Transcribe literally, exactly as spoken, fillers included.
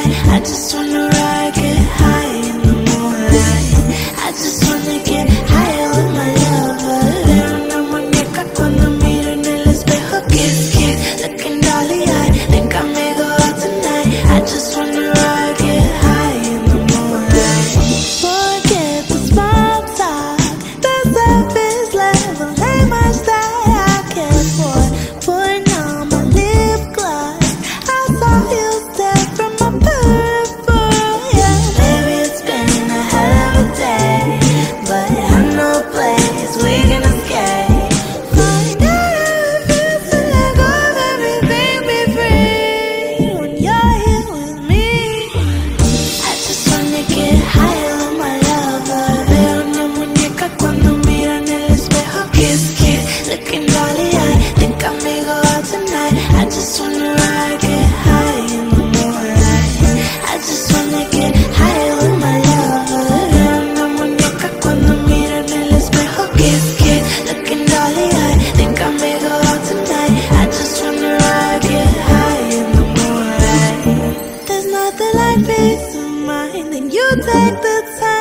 tonight. I just wanna ride, get high in the moonlight. I just wanna get higher with my lover. Veo una muñeca cuando miro en el espejo. Kiss, kiss, looking dolly eye. Think I may go out tonight. I just wanna ride, get high in the moonlight. Forget the small talk, the surface level ain't much that I care for. Putting on my lip gloss, I saw you step from my peripheral. Yeah, baby, it's been a hell of a day, but I know a place we can escape. Find out how it feels to let go of everything, be free when you're here with me. I just wanna get higher with my lover. Veo una muñeca cuando miro en el espejo. Kiss, kiss, looking dolly eye. Think I may go out tonight. I just wanna ride, get high in the moonlight. I just wanna get higher with my lover. Veo una muñeca cuando miro en el espejo. Kiss, kiss, looking dolly eye. Think I may go out tonight. I just wanna ride, get high in the moonlight. There's nothing like peace of mind, and you take the time.